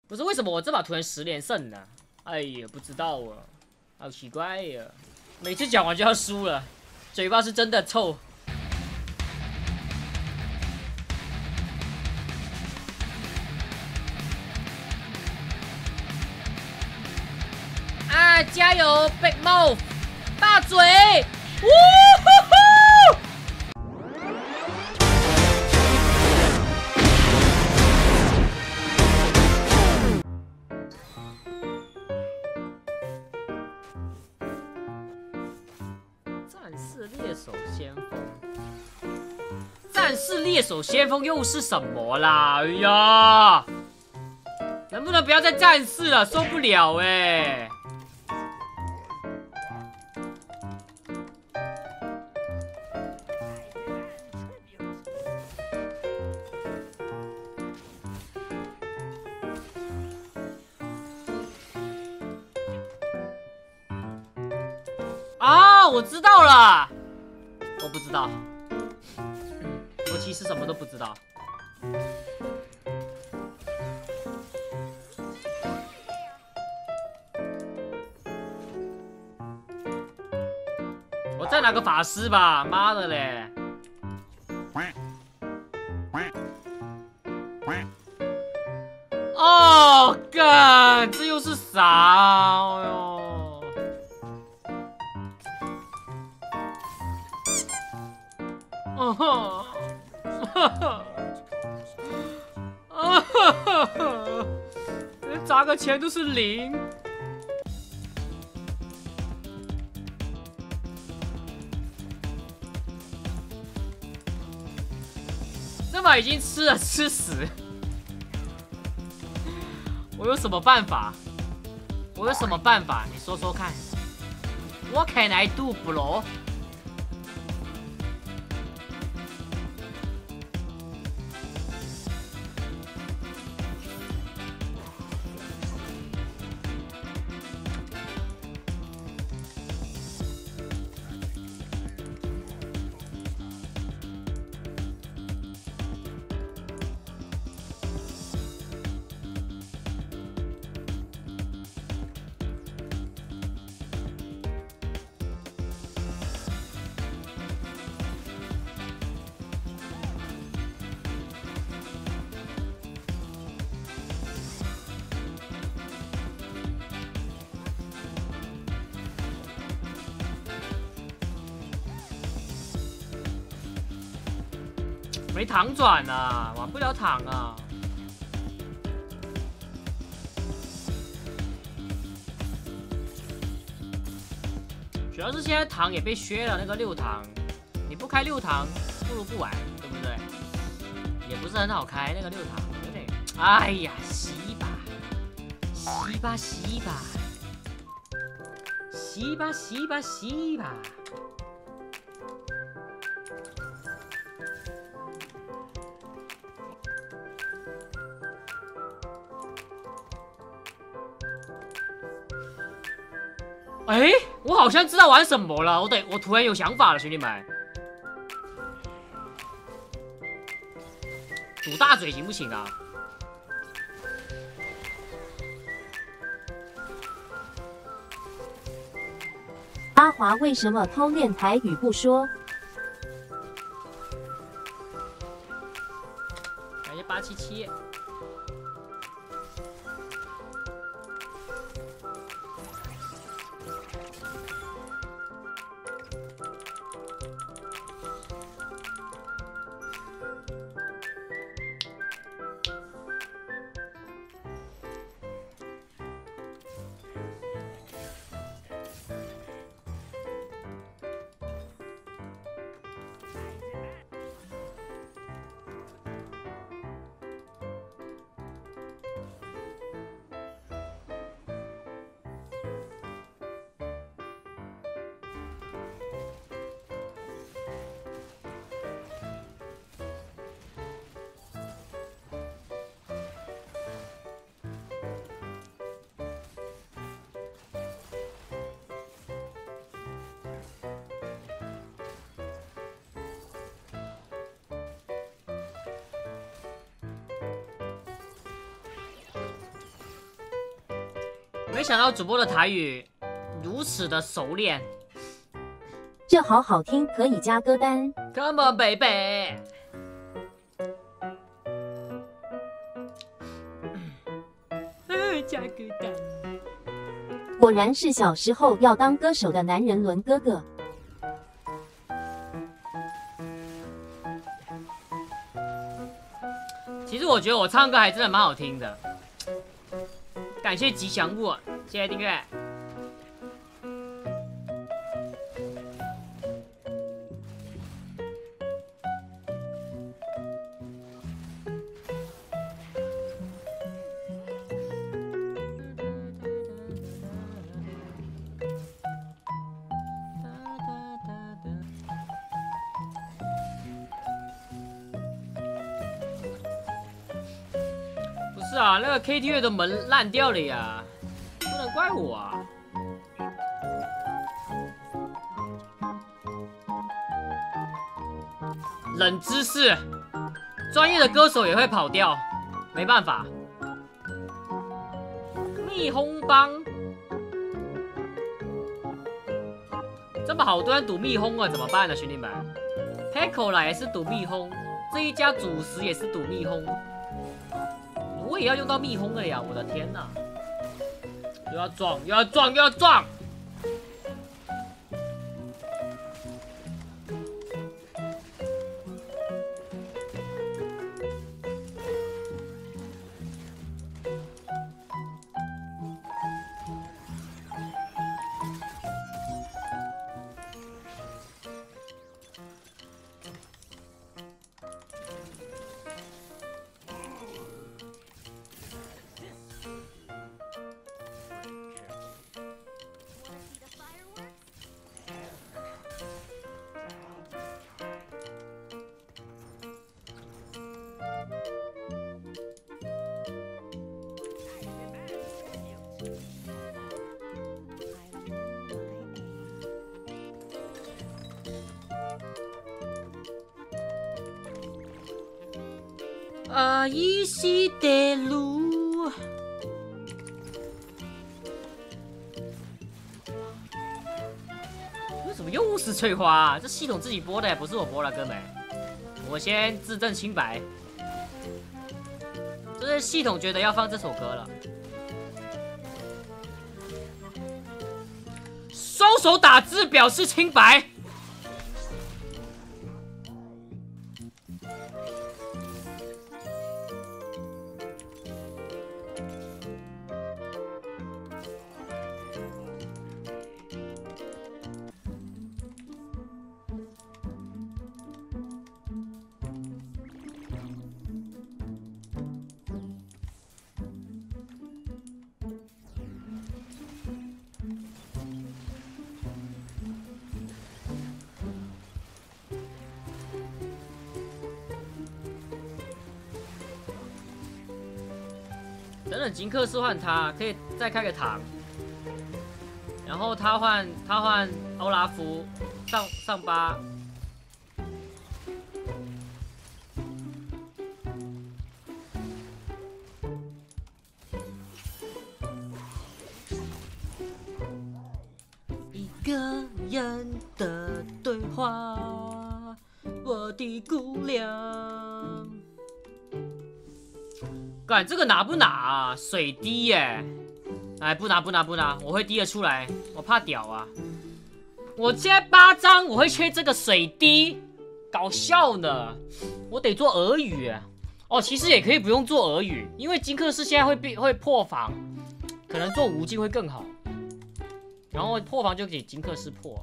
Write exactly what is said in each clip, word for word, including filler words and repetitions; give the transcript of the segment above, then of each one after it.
不是为什么我这把突然十连胜呢？哎呀，不知道啊，好奇怪呀！每次讲完就要输了，嘴巴是真的臭。啊，加油 ，Big Mouth， 大嘴！呜呼呼！ 战士猎手先锋，战士猎手先锋又是什么啦？哎呀，能不能不要再战士了？受不了哎、欸！啊，我知道了，我不知道，我其实什么都不知道。我再拿个法师吧，妈的嘞！哦，干，这又是啥？哎呦！ 哦吼，哈哈，啊哈哈哈，连砸个钱都是零。这把已经吃了吃死，我有什么办法？我有什么办法？你说说看。What can I do, bro？ 没糖转啊，玩不了糖啊。主要是现在糖也被削了，那个六糖，你不开六糖，不如不玩，对不对？也不是很好开那个六糖，有点……哎呀，洗一把，洗吧洗吧，洗吧洗吧洗吧。 哎，我好像知道玩什么了。我得，我突然有想法了，兄弟们。赌大嘴行不行啊？ 阿华为什么偷练台语不说？ 感谢八七七。 没想到主播的台语如此的熟练。 这好好听，可以加歌单。 Come on, baby。加歌单。 果然是小时候要当歌手的男人伦哥哥。 其实我觉得我唱歌还真的蛮好听的。感谢吉祥物，谢谢订阅。是啊，那个 K T V 的门烂掉了呀，不能怪我啊。冷知识，专业的歌手也会跑调，没办法。蜜蜂帮，这么好多人赌蜜蜂啊，怎么办呢，兄弟们 ？Paco 来也是赌蜜蜂，这一家主食也是赌蜜蜂。我也要用到蜜蜂了呀！我的天哪，又要撞，又要撞，又要撞！啊，依稀的路。为什么又是翠花啊？这系统自己播的，不是我播的，哥们。我先自证清白，这是系统觉得要放这首歌了。双手打字表示清白。等等，金克斯换他，可以再开个堂，然后他换他换欧拉夫上上八。一个人的对话，我的姑娘。干这个拿不拿啊？水滴耶！哎，不拿不拿不拿，我会滴得出来，我怕屌啊！我现在八张，我会缺这个水滴，搞笑呢！我得做俄语哦，其实也可以不用做俄语，因为金克斯现在会会破防，可能做无尽会更好。然后破防就给金克斯破。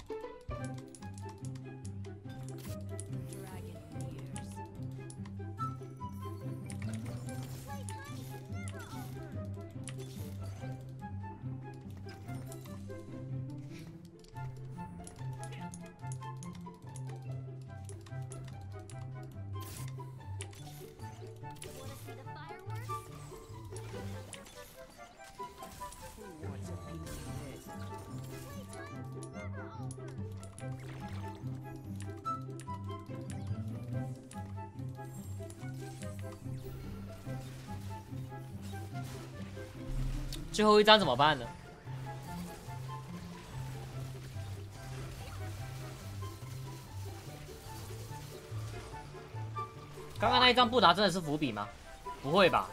最后一张怎么办呢？刚刚那一张布达真的是伏笔吗？不会吧？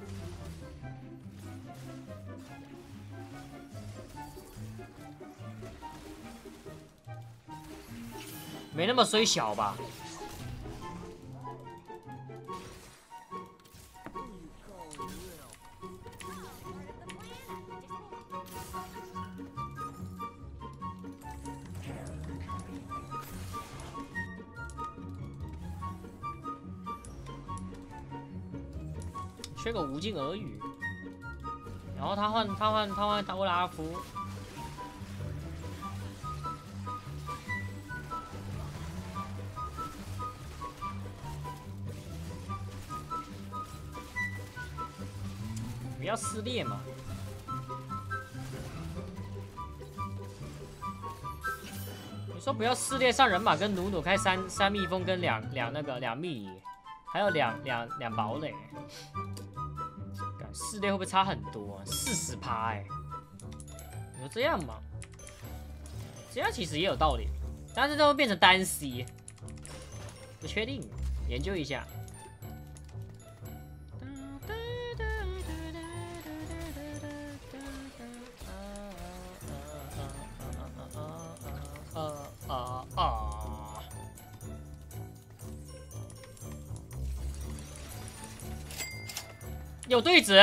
没那么衰小吧？缺个无尽俄语，然后他换他换他换欧拉夫。 不要撕裂嘛！你说不要撕裂，上人马跟努努开三三蜜蜂跟两两那个两蜜，还有两两两堡垒，撕裂会不会差很多、啊？四十趴哎！你说这样吗？这样其实也有道理，但是这会变成单 C， 不确定，研究一下。 呃啊啊！有对子，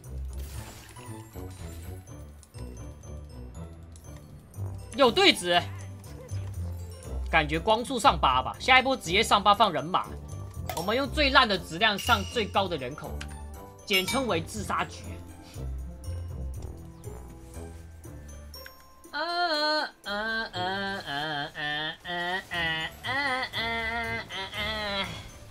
有对子，感觉光速上八吧。下一波直接上八放人马，我们用最烂的质量上最高的人口，简称为自杀局。 啊啊啊啊啊啊啊啊啊啊！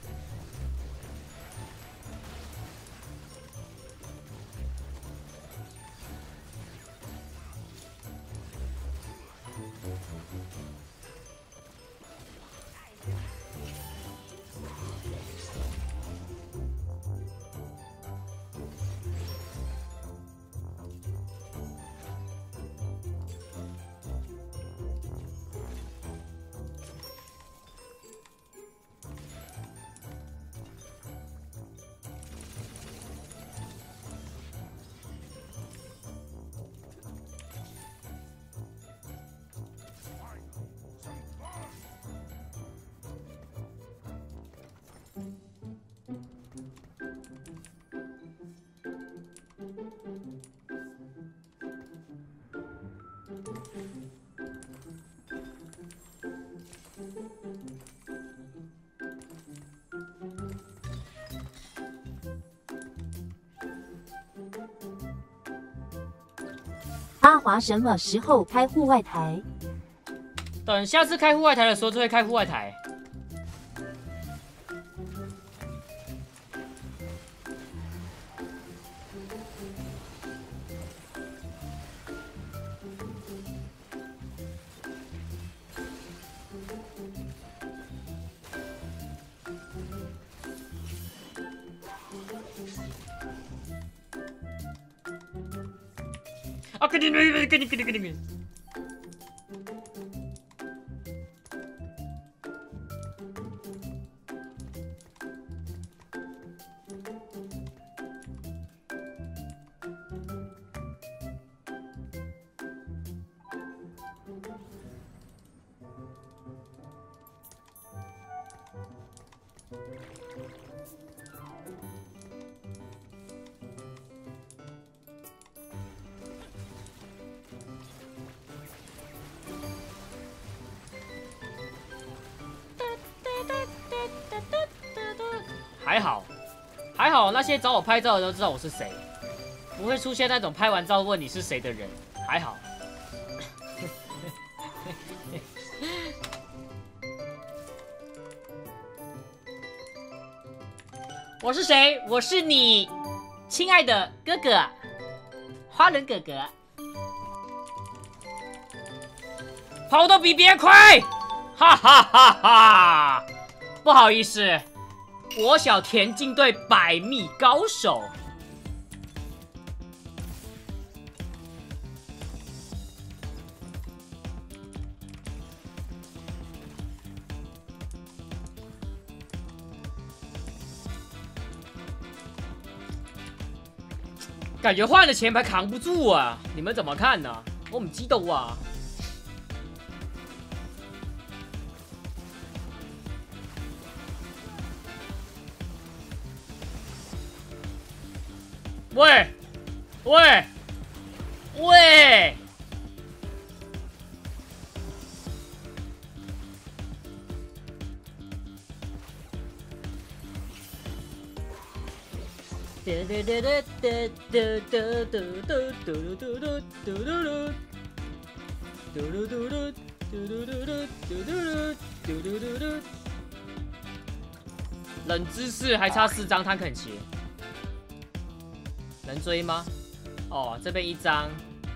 阿华什么时候开户外台？ 等下次开户外台的时候就会开户外台。啊！给你，给你，给你，给你，给你！还好，还好，那些找我拍照的都知道我是谁，不会出现那种拍完照问你是谁的人，还好。我是谁？我是你亲爱的哥哥，花轮哥哥，跑得比别人快，哈哈哈哈！不好意思。 国小田径队百米高手， 感觉换了前排扛不住啊！你们怎么看呢、啊？我唔知道啊。喂，喂，喂！冷知识还差四张坦肯奇，能追吗？哦，这边一张，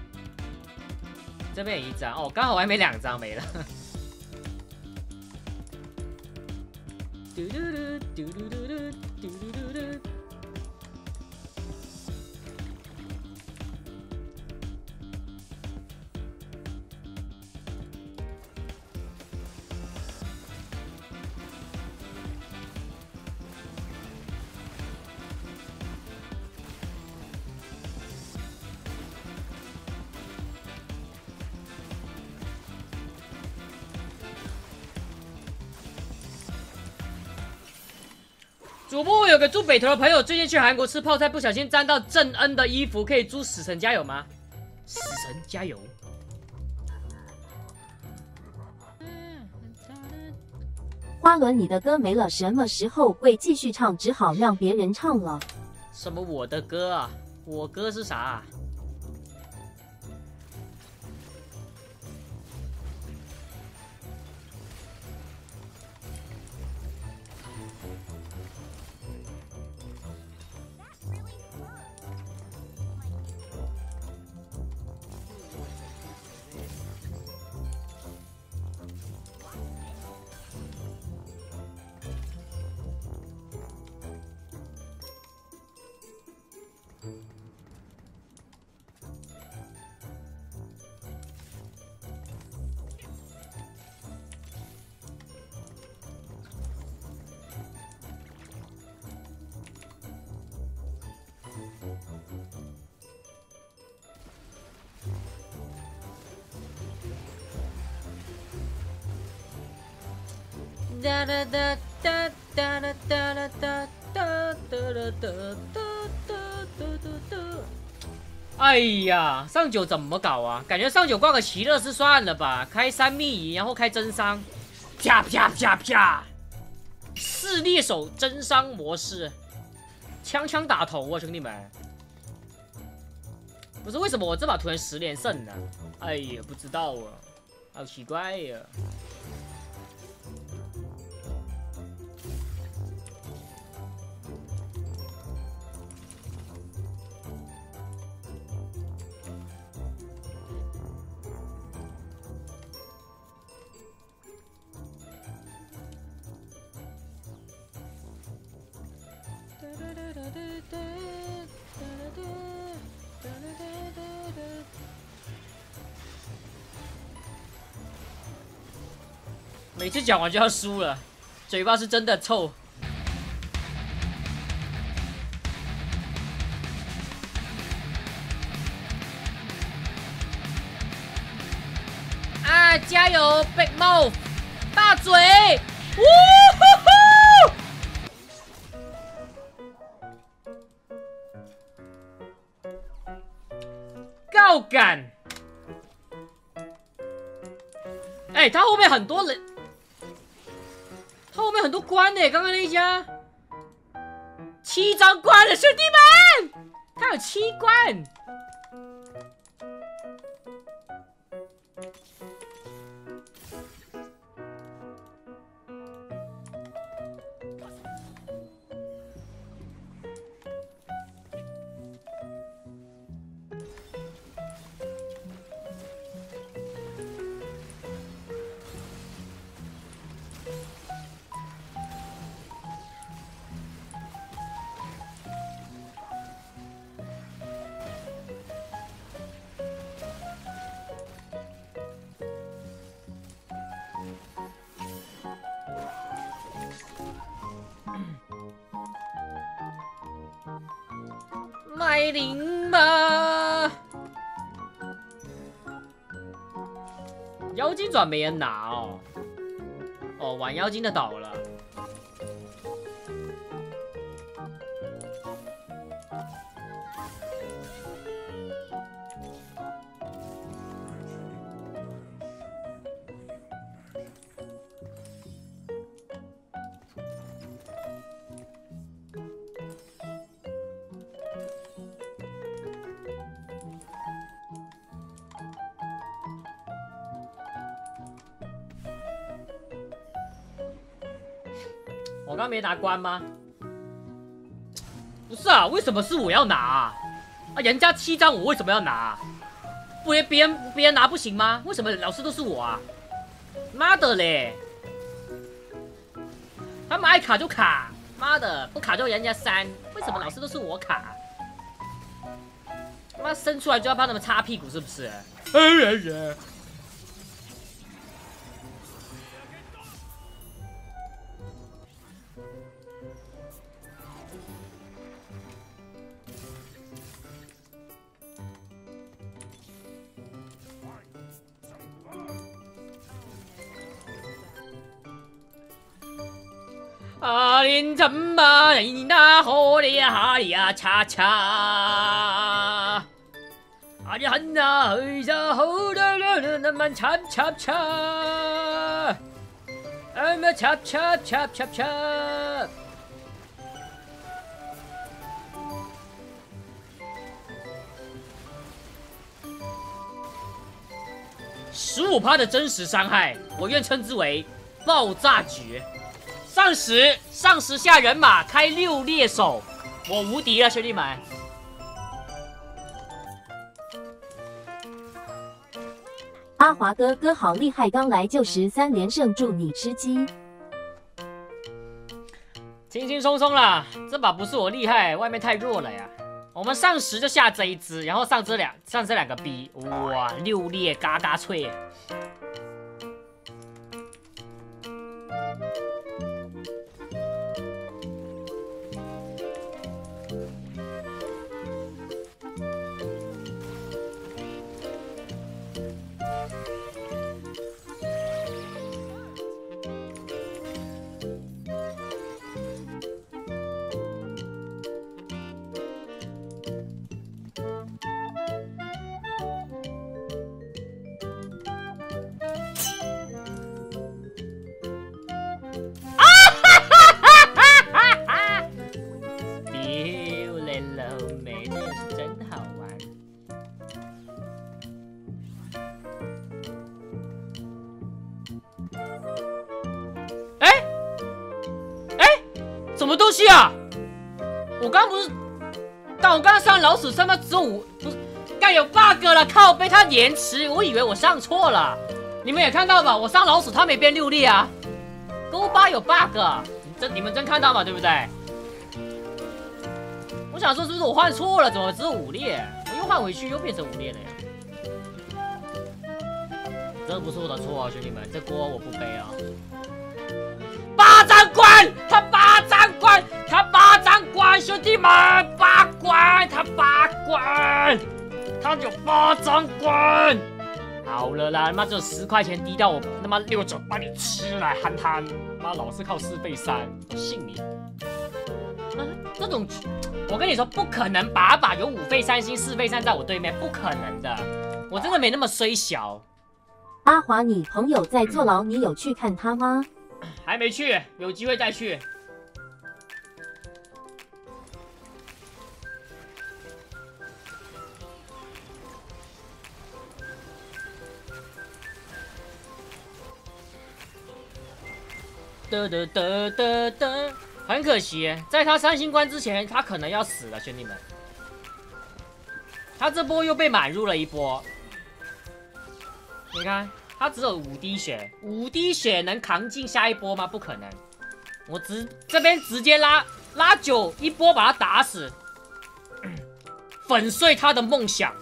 这边也一张，哦，刚好还没两张没了。嘟嘟嘟嘟嘟嘟嘟嘟嘟嘟。主播，我有个住北投的朋友，最近去韩国吃泡菜，不小心沾到郑恩的衣服，可以祝死神加油吗？死神加油！ 花轮，你的歌没了，什么时候会继续唱？只好让别人唱了。 什么我的歌啊？我歌是啥、啊？哒哒哒哒哒哒哒哒哒哒哒哒哒。哎呀，上九怎么搞啊？感觉上九挂个奇乐是算了吧，开三密仪，然后开真伤，啪啪啪啪，四猎手真伤模式，枪枪打头啊，兄弟们！不是为什么我这把突然十连胜呢？哎呀，不知道啊，好奇怪呀。每次讲完就要输了，嘴巴是真的臭。啊，加油 ，Big Mouth， 大嘴！呜呼呼！高感。哎、欸，他后面很多人。他后面很多关呢，刚刚那一家七张关了，兄弟们，他有七关。麦林吧， 妖精转没人拿哦。哦，玩妖精的倒了。我刚没拿关吗？不是啊，为什么是我要拿啊？啊，人家七张我为什么要拿、啊？不然别人别人拿不行吗？为什么老是都是我啊？妈的嘞！他们爱卡就卡，妈的不卡就人家删，为什么老是都是我卡？他妈生出来就要帮他们擦屁股是不是？啊林怎么你那火里呀哈里呀恰恰，啊你很呐嘿呀吼的的那么恰恰恰，啊么恰恰恰恰恰。十五趴的真实伤害，我愿称之为爆炸局。上十，上十下人马开六猎手，我无敌了，兄弟们！ 阿华哥哥好厉害，刚来就十三连胜，祝你吃鸡！ 轻轻松松啦，这把不是我厉害，外面太弱了呀。我们上十就下这一只，然后上这两上这两个 B， 哇，六猎嘎嘎脆。什么东西啊？我刚刚不是，但我刚刚上老鼠上到只有五，不是，干有 bug 了，靠背它延迟，我以为我上错了。你们也看到吧？我上老鼠它没变六列啊，勾八有 bug， 真你们真看到吧？对不对？我想说是不是我换错了？怎么只有五列？我又换回去又变成五列了呀？这不是我的错啊，兄弟们，这锅我不背啊。八张关，他八张关，他八张关，兄弟们，八关，他八关，他有八张关。好了啦，他妈只有十块钱低到我他妈六九把你吃来憨憨，妈老是靠四倍三，我信你。啊，这种我跟你说不可能，把把有五费三星四费三在我对面，不可能的，我真的没那么衰小。 阿华，你朋友在坐牢，你有去看他吗？ 还没去，有机会再去。得得得得得，很可惜，在他三星关之前，他可能要死了，兄弟们。他这波又被满入了一波，你看。他只有五滴血，五滴血能扛进下一波吗？不可能。我直这边直接拉拉九一波把他打死，粉碎他的梦想。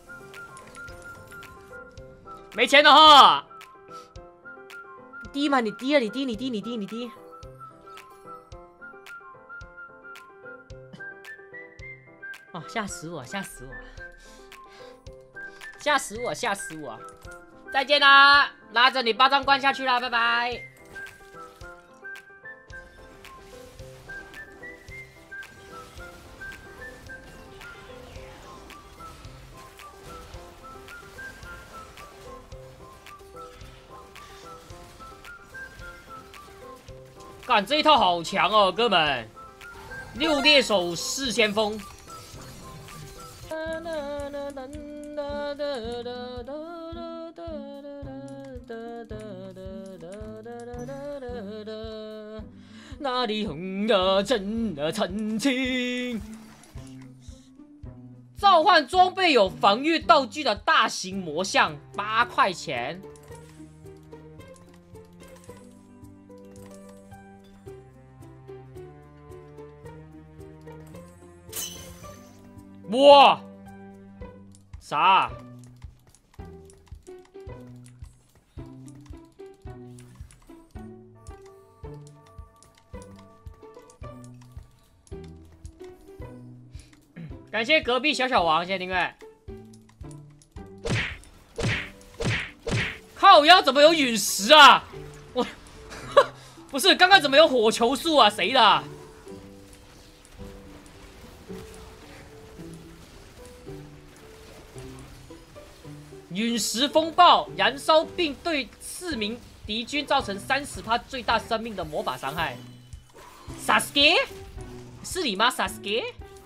没钱了哈！滴嘛，你滴啊，你滴，你滴，你滴，你滴。哦，吓死我，吓死我，吓死我，吓死我！ 再见啦，拉着你八张关下去啦，拜拜。干这一套好强哦，哥们！六猎手四先锋。那里红的真的澄清。召唤装备有防御道具的大型魔像，八块钱。哇！啥？感谢隔壁小小王，谢谢订阅。靠腰怎么有陨石啊？我不是刚刚怎么有火球术啊？谁的？陨石风暴燃烧并对四名敌军造成 百分之三十 最大生命的魔法伤害。Sasuke？ 是你吗 ，Sasuke？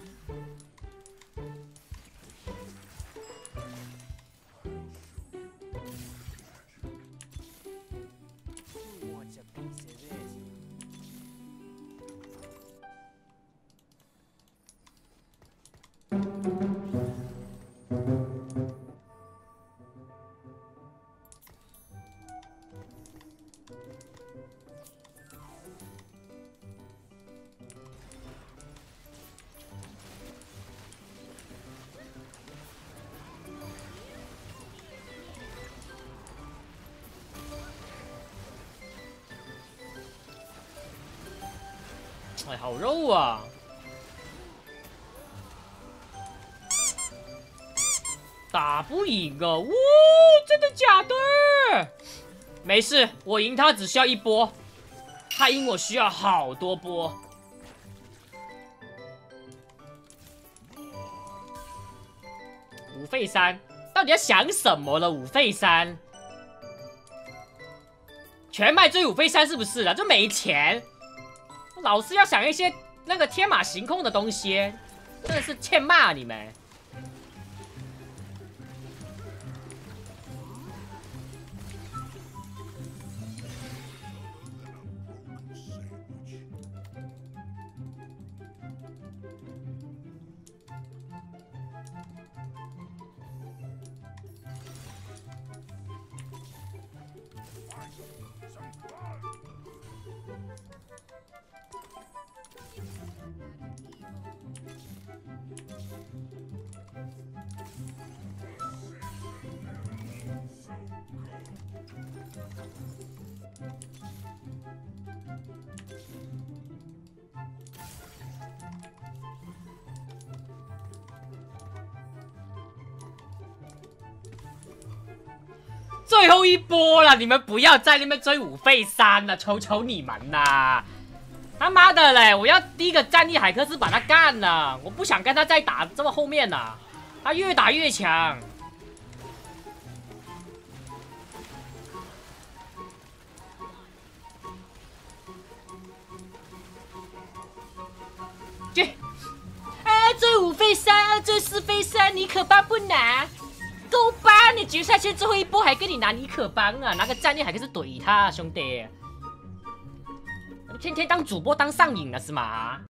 哎，好肉啊！打不赢啊！哇，真的假的？没事，我赢他只需要一波，他赢我需要好多波。五费三，到底要想什么了？五费三，全卖追五费三是不是了？就没钱。老是要想一些那个天马行空的东西，真的是欠骂你们。最后一波了，你们不要在那边追五费三了，求求你们啦！他妈的嘞，我要第一个战力海克斯把他干了，我不想跟他再打这么后面了，他越打越强。这，啊，追五费三，追四费三，你可帮不拿？够吧！你决赛圈最后一波还跟你拿尼可帮啊，拿个战力还可是怼他、啊，兄弟！天天当主播当上瘾了是吗？